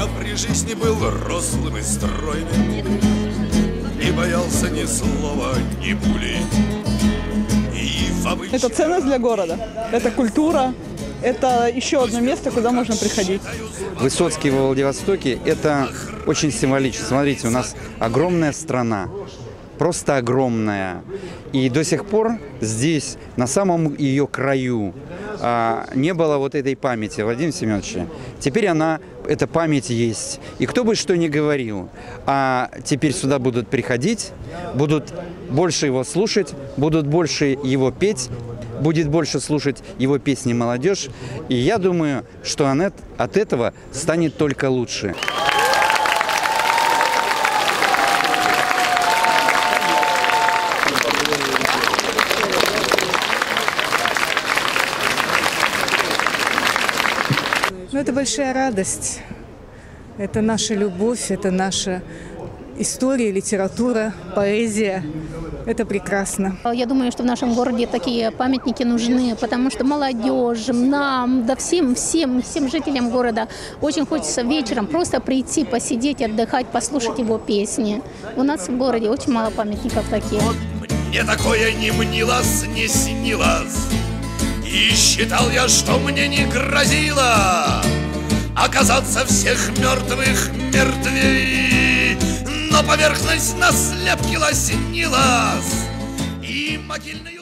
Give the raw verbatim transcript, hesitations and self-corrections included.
Я при жизни был рослым и стройным, не боялся ни слова, ни пули. И в обычном... Это ценность для города, это культура, это еще одно место, куда можно приходить. Высоцкий во Владивостоке – это очень символично. Смотрите, у нас огромная страна, просто огромная. И до сих пор здесь, на самом ее краю, не было вот этой памяти Владимира Семеновича. Теперь она, эта память есть. И кто бы что ни говорил, а теперь сюда будут приходить, будут больше его слушать, будут больше его петь, будет больше слушать его песни молодежь. И я думаю, что Анет от этого станет только лучше. Ну, это большая радость, это наша любовь, это наша история, литература, поэзия. Это прекрасно. Я думаю, что в нашем городе такие памятники нужны, потому что молодежь, нам, да всем, всем, всем жителям города очень хочется вечером просто прийти, посидеть, отдыхать, послушать его песни. У нас в городе очень мало памятников таких. Мне такое не мнилось, не снилось. И считал я, что мне не грозило оказаться всех мертвых мертвей. Но поверхность на слепке лоснилась, и могильный